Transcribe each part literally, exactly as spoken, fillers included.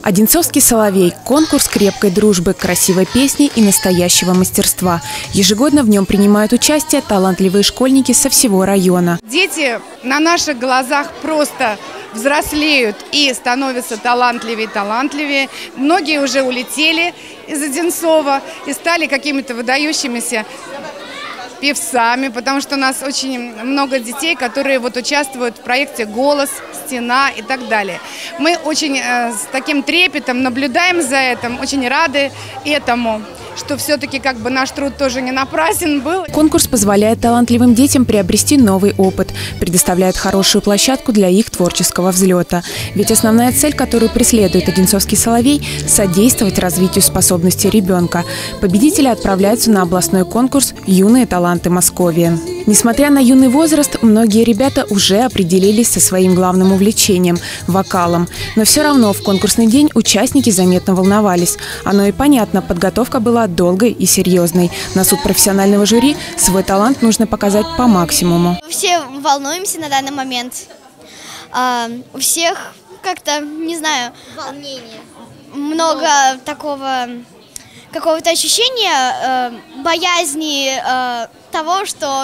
Одинцовский соловей – конкурс крепкой дружбы, красивой песни и настоящего мастерства. Ежегодно в нем принимают участие талантливые школьники со всего района. Дети на наших глазах просто взрослеют и становятся талантливее и талантливее. Многие уже улетели из Одинцова и стали какими-то выдающимися певцами, потому что у нас очень много детей, которые вот участвуют в проекте «Голос», «Стена» и так далее. Мы очень э, с таким трепетом наблюдаем за этим, очень рады этому, что все-таки как бы наш труд тоже не напрасен был. Конкурс позволяет талантливым детям приобрести новый опыт, предоставляет хорошую площадку для их творческого взлета. Ведь основная цель, которую преследует Одинцовский соловей – содействовать развитию способностей ребенка. Победители отправляются на областной конкурс «Юные таланты Московии». Несмотря на юный возраст, многие ребята уже определились со своим главным увлечением – вокалом. Но все равно в конкурсный день участники заметно волновались. Оно и понятно, подготовка была долгой и серьезной. На суд профессионального жюри свой талант нужно показать по максимуму. Все волнуемся на данный момент. А, у всех как-то, не знаю, волнение. Много такого, какого-то ощущения, э, боязни э, того, что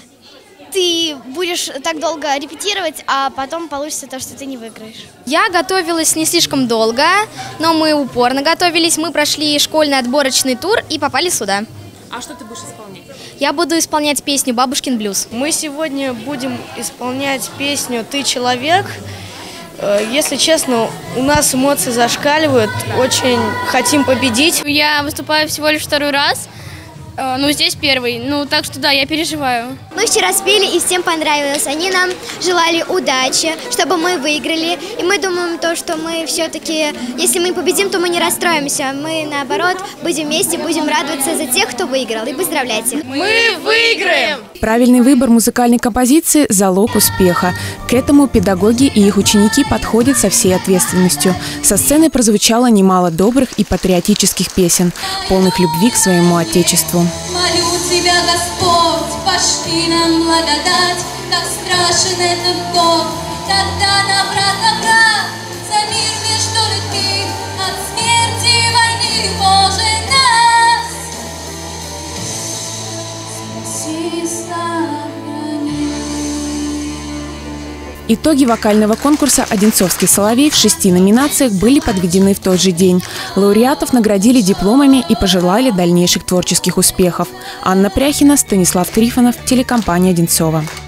ты будешь так долго репетировать, а потом получится то, что ты не выиграешь. Я готовилась не слишком долго, но мы упорно готовились. Мы прошли школьный отборочный тур и попали сюда. А что ты будешь исполнять? Я буду исполнять песню «Бабушкин блюз». Мы сегодня будем исполнять песню «Ты человек». Если честно, у нас эмоции зашкаливают, очень хотим победить. Я выступаю всего лишь второй раз. Ну, здесь первый. Ну, так что да, я переживаю. Мы вчера спели, и всем понравилось. Они нам желали удачи, чтобы мы выиграли. И мы думаем, то, что мы все-таки, если мы победим, то мы не расстроимся. Мы, наоборот, будем вместе, будем радоваться за тех, кто выиграл. И поздравлять их. Мы выиграем! Правильный выбор музыкальной композиции – залог успеха. К этому педагоги и их ученики подходят со всей ответственностью. Со сцены прозвучало немало добрых и патриотических песен, полных любви к своему отечеству. Молю тебя, Господь, пошли нам благодать, как страшен этот год, когда на брат, на брат, за мир между людьми, от смерти и войны, Боже, нас спаси и сохрани. Итоги вокального конкурса «Одинцовский соловей» в шести номинациях были подведены в тот же день. Лауреатов наградили дипломами и пожелали дальнейших творческих успехов. Анна Пряхина, Станислав Трифонов, телекомпания «Одинцова».